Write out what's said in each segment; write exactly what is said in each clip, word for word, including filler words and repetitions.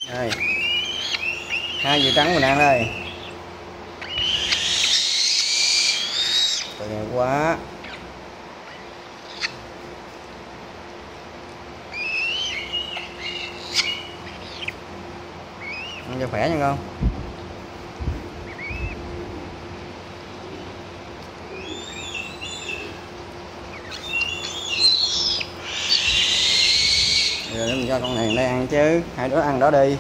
Đây, hai dưa trắng mình ăn đây. Tội nghiệp quá. Ăn cho khỏe nha con. Rồi mình cho con này đây ăn chứ, hai đứa ăn đó đi.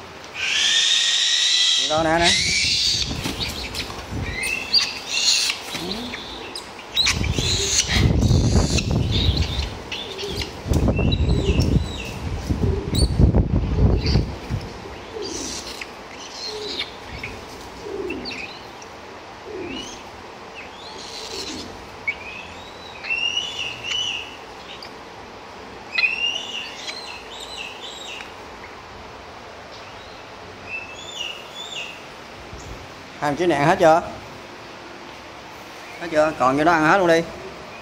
Đó nè nè. Hai chiếc này ăn hết chưa? Hết chưa? Còn như đó ăn hết luôn đi.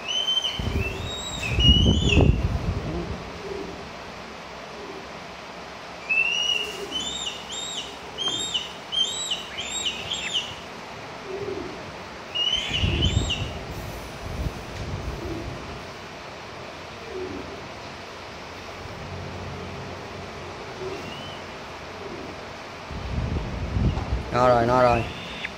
No rồi, no rồi.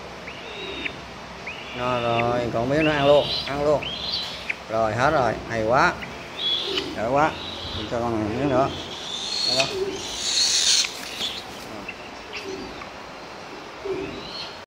No rồi, còn miếng nữa ăn luôn, ăn luôn. Rồi hết rồi, hay quá. Đỡ quá. Mình cho con này miếng nữa. Đó.